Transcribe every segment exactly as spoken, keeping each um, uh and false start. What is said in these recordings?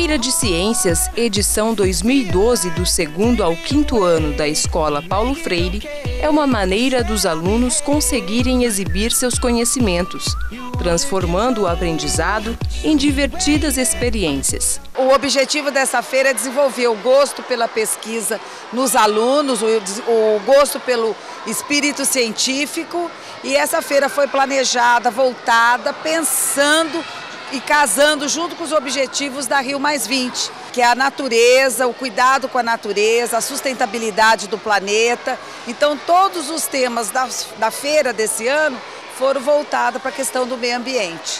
Feira de Ciências, edição dois mil e doze, do segundo ao quinto ano da Escola Paulo Freire, é uma maneira dos alunos conseguirem exibir seus conhecimentos, transformando o aprendizado em divertidas experiências. O objetivo dessa feira é desenvolver o gosto pela pesquisa nos alunos, o, o gosto pelo espírito científico, e essa feira foi planejada, voltada, pensando e casando junto com os objetivos da Rio mais vinte, que é a natureza, o cuidado com a natureza, a sustentabilidade do planeta. Então, todos os temas da, da feira desse ano foram voltados para a questão do meio ambiente.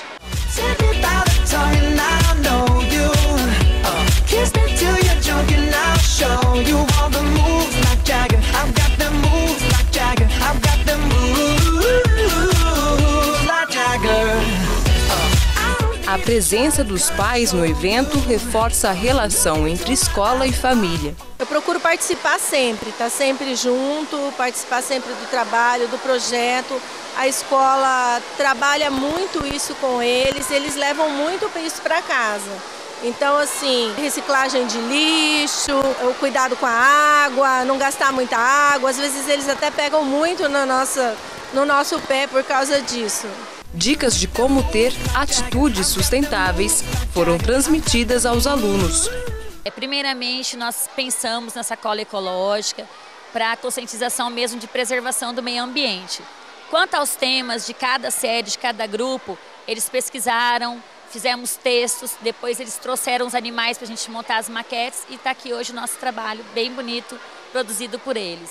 A presença dos pais no evento reforça a relação entre escola e família. Eu procuro participar sempre, estar sempre junto, participar sempre do trabalho, do projeto. A escola trabalha muito isso com eles, eles levam muito isso para casa. Então, assim, reciclagem de lixo, o cuidado com a água, não gastar muita água. Às vezes eles até pegam muito na nossa, no nosso pé por causa disso. Dicas de como ter atitudes sustentáveis foram transmitidas aos alunos. Primeiramente, nós pensamos na sacola ecológica para a conscientização mesmo de preservação do meio ambiente. Quanto aos temas de cada série, de cada grupo, eles pesquisaram, fizemos textos, depois eles trouxeram os animais para a gente montar as maquetes e está aqui hoje o nosso trabalho bem bonito, produzido por eles.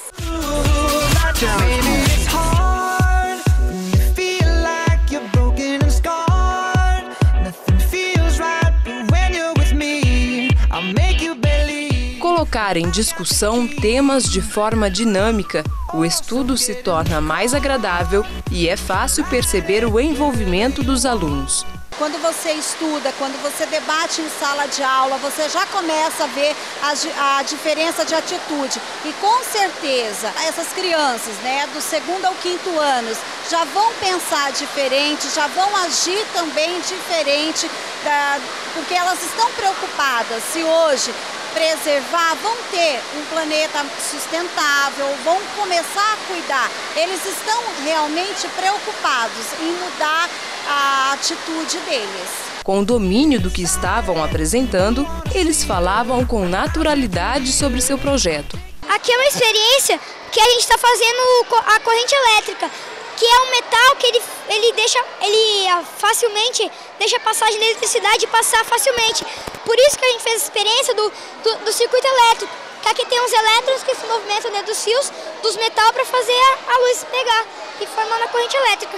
Colocar em discussão temas de forma dinâmica, o estudo se torna mais agradável e é fácil perceber o envolvimento dos alunos. Quando você estuda, quando você debate em sala de aula, você já começa a ver a, a diferença de atitude. E com certeza, essas crianças, né, do segundo ao quinto anos, já vão pensar diferente, já vão agir também diferente, da, porque elas estão preocupadas se hoje preservar, vão ter um planeta sustentável, vão começar a cuidar. Eles estão realmente preocupados em mudar a atitude deles. Com o domínio do que estavam apresentando, eles falavam com naturalidade sobre seu projeto. Aqui é uma experiência que a gente está fazendo a corrente elétrica, que é um metal que ele, ele deixa, ele facilmente deixa a passagem da eletricidade passar facilmente. Por isso que a gente fez a experiência do, do, do circuito elétrico, que aqui tem uns elétrons que se movimentam dentro dos fios dos metal para fazer a, a luz pegar e formar a corrente elétrica.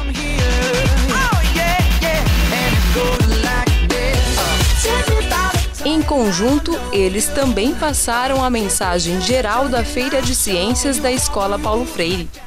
Em conjunto, eles também passaram a mensagem geral da Feira de Ciências da Escola Paulo Freire.